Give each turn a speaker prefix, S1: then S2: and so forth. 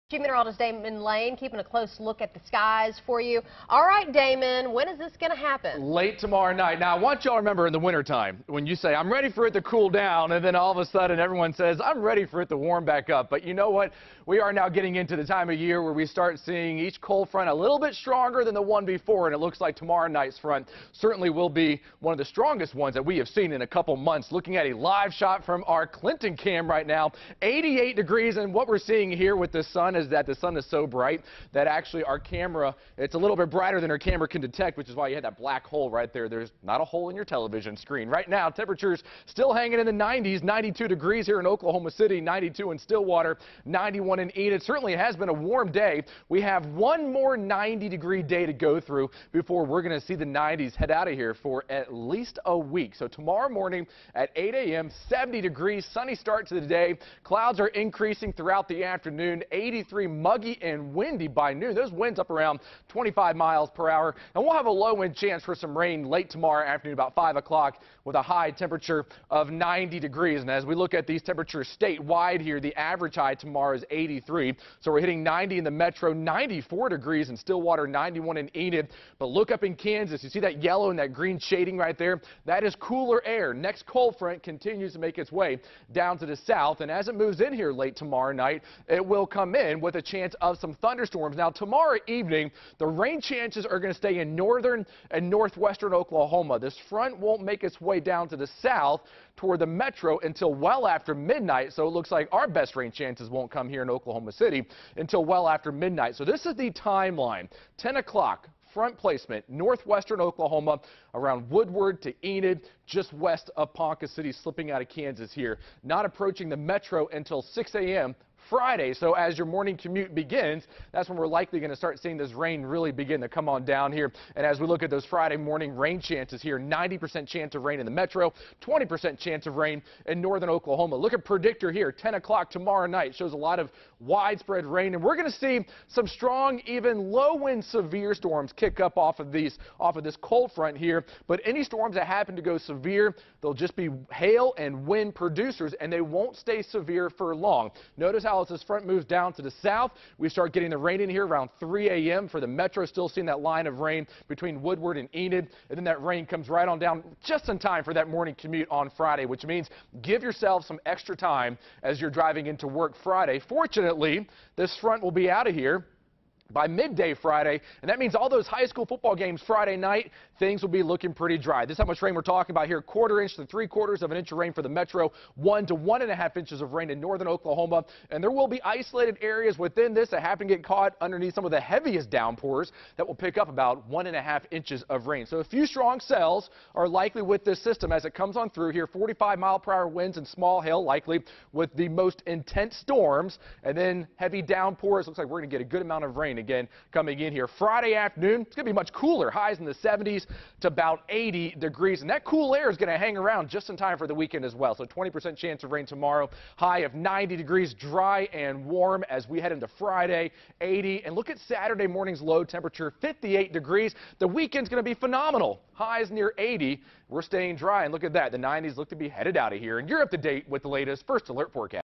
S1: Meteorologist Damon Lane keeping a close look at the skies for you. All right, Damon, when is this going to happen?
S2: Late tomorrow night. Now, I want y'all to remember in the wintertime, when you say, I'm ready for it to cool down, and then all of a sudden everyone says, I'm ready for it to warm back up. But you know what? We are now getting into the time of year where we start seeing each cold front a little bit stronger than the one before, and it looks like tomorrow night's front certainly will be one of the strongest ones that we have seen in a couple months. Looking at a live shot from our Clinton cam right now, 88 degrees, and what we're seeing here with the sun is that the sun is so bright that actually our camera, it's a little bit brighter than our camera can detect, which is why you had that black hole right there. There's not a hole in your television screen. Right now, temperatures still hanging in the 90s, 92 degrees here in Oklahoma City, 92 in Stillwater, 91 in Enid. It certainly has been a warm day. We have one more 90-degree day to go through before we're going to see the 90s head out of here for at least a week. So tomorrow morning at 8 a.m., 70 degrees, sunny start to the day. Clouds are increasing throughout the afternoon, 83 muggy and windy by noon. Those winds up around 25 miles per hour. And we'll have a low wind chance for some rain late tomorrow afternoon, about 5 o'clock, with a high temperature of 90 degrees. And as we look at these temperatures statewide here, the average high tomorrow is 83. So we're hitting 90 in the metro, 94 degrees in Stillwater, 91 in Enid. But look up in Kansas. You see that yellow and that green shading right there? That is cooler air. Next cold front continues to make its way down to the south. And as it moves in here late tomorrow night, it will come in with a chance of some thunderstorms. Now, tomorrow evening, the rain chances are going to stay in northern and northwestern Oklahoma. This front won't make its way down to the south toward the metro until well after midnight, so it looks like our best rain chances won't come here in Oklahoma City until well after midnight. So this is the timeline. 10 o'clock. Front placement, northwestern Oklahoma, around Woodward to Enid, just west of Ponca City, slipping out of Kansas here. Not approaching the metro until 6 a.m. Friday. So as your morning commute begins, that's when we're likely going to start seeing this rain really begin to come on down here. And as we look at those Friday morning rain chances here, 90% chance of rain in the metro, 20% chance of rain in northern Oklahoma. Look at predictor here, 10 o'clock tomorrow night, shows a lot of widespread rain, and we're going to see some strong, even low wind severe storms kick up off of this cold front here. But any storms that happen to go severe, they'll just be hail and wind producers, and they won't stay severe for long. Notice how as this front moves down to the south, we start getting the rain in here around 3 a.m. for the metro, still seeing that line of rain between Woodward and Enid, and then that rain comes right on down just in time for that morning commute on Friday, which means give yourself some extra time as you're driving into work Friday. Fortunately, this front will be out of here by midday Friday, and that means all those high school football games Friday night, things will be looking pretty dry. This is how much rain we're talking about here, 1/4 inch to 3/4 of an inch of rain for the metro, 1 to 1.5 inches of rain in northern Oklahoma, and there will be isolated areas within this that happen to get caught underneath some of the heaviest downpours that will pick up about 1.5 inches of rain. So a few strong cells are likely with this system as it comes on through here, 45-mile-per-hour winds and small hail likely with the most intense storms, and then heavy downpours. Looks like we're going to get a good amount of rain again coming in here. Friday afternoon, it's going to be much cooler, highs in the 70s to about 80 degrees, and that cool air is going to hang around just in time for the weekend as well. So 20% chance of rain tomorrow, high of 90 degrees, dry and warm as we head into Friday, 80, and look at Saturday morning's low temperature, 58 degrees. The weekend's going to be phenomenal, highs near 80. We're staying dry, and look at that, the 90s look to be headed out of here, and you're up to date with the latest First Alert forecast.